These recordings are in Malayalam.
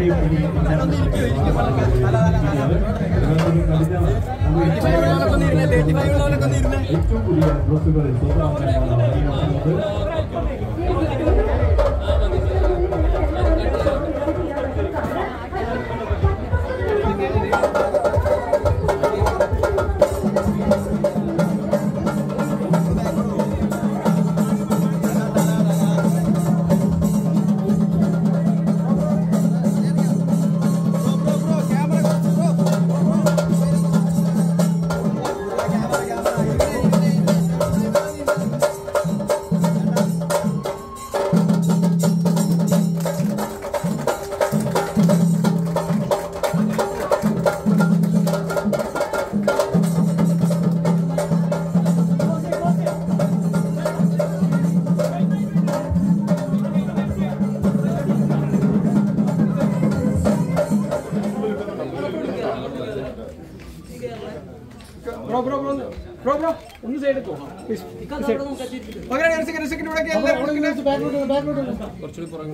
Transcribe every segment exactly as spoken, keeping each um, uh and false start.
Bro, bro, bro, bro, bro, ഒന്ന് സൈഡ് എടുക്കോ പ്ലീസ്. പകരം ഒരു സെക്കൻഡ് സെക്കൻഡ് ഇവിടെ എല്ലാവരും കൊടുക്കുന്ന ബാക്ക്ലോട്ട് ബാക്ക്ലോട്ട് കുറച്ചുകൂടി പുറകെ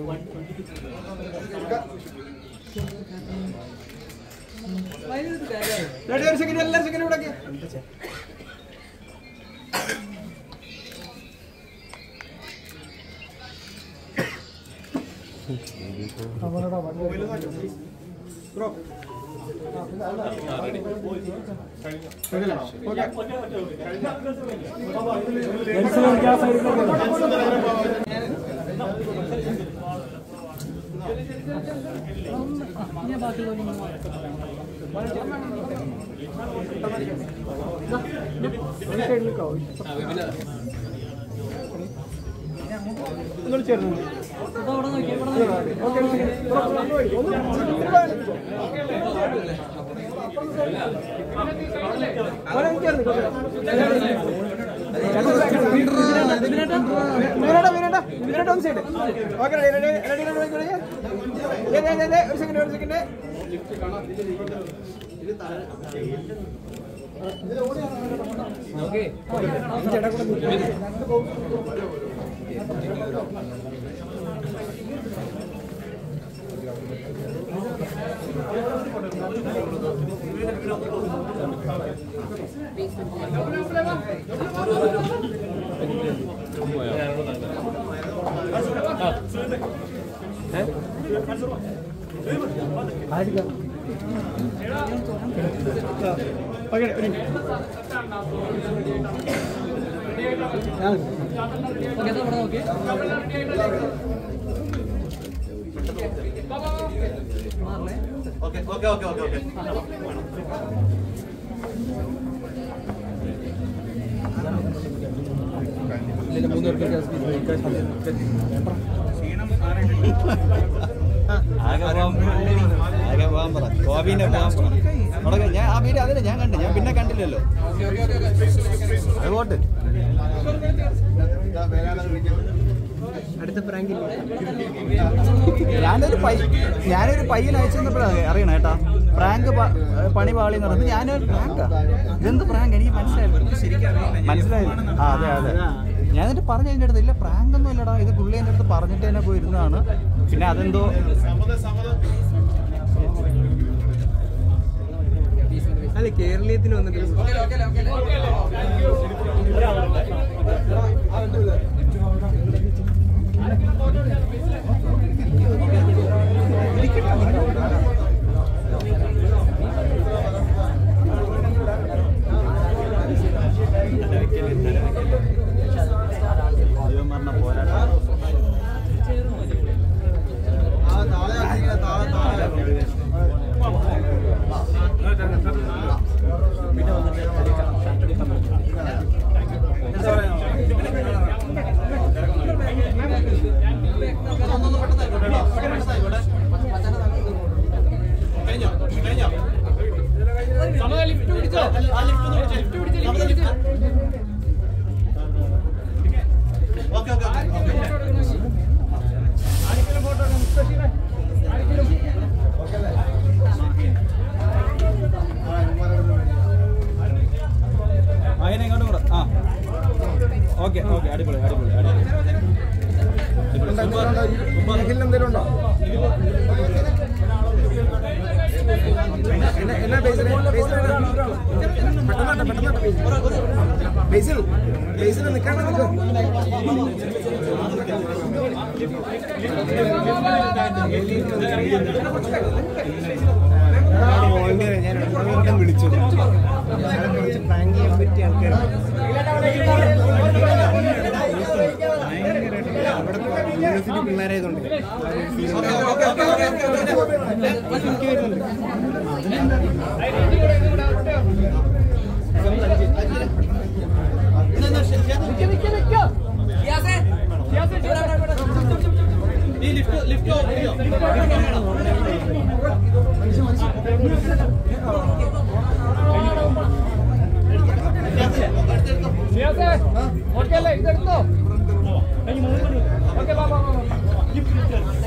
റെഡി ഒരു സെക്കൻഡ് എല്ലാവരും സെക്കൻഡ് ഇവിടെ ബ്രോ ചേർന്നു Okay, okay, okay, okay. ഞാൻ ആ വീട് അതിനെ ഞാൻ കണ്ടു, ഞാൻ പിന്നെ കണ്ടില്ലല്ലോ. അതുകൊണ്ട് അടുത്ത പ്രാങ്കിൽ ഞാനൊരു പൈ ഞാനൊരു പയ്യൻ അയച്ചു തന്നപ്പോഴാണ് അറിയണം കേട്ടാ പ്രാങ്ക് പണി പാളി എന്ന് പറഞ്ഞത്. ഞാനൊരു പ്രാങ്കാ, ഇതെന്ത് പ്രാങ്ക് എനിക്ക് മനസ്സിലായില്ല മനസ്സിലായില്ല ആ അതെ അതെ. ഞാൻ എന്നിട്ട് പറഞ്ഞു എൻ്റെ അടുത്ത് ഇല്ല പ്രാങ്ക് ഒന്നും ഇല്ലടാ, ഇത് പുള്ളി എൻ്റെ അടുത്ത് പറഞ്ഞിട്ട് തന്നെ പോയിരുന്നതാണ്. പിന്നെ അതെന്തോ അല്ല കേരളീയത്തിന് വന്നിട്ട് ഓക്കെ ഓക്കെ അടിപൊളി അടിപൊളി അടിപൊളി. എന്തെങ്കിലും ഉണ്ടോ? ബേസിൽ ബേസിൽ നിൽക്കാൻ നിൽക്കോ ഞാൻ വിളിച്ചു കുറച്ച് പ്രാങ്ക് ചെയ്യാൻ പറ്റിയ ആൾക്കാർ യൂണിവേഴ്സിറ്റി പിള്ളേരായതുകൊണ്ട് ഓക്കെ അല്ലേ ഇതെടുത്തോ ഓക്കെ ബാബാ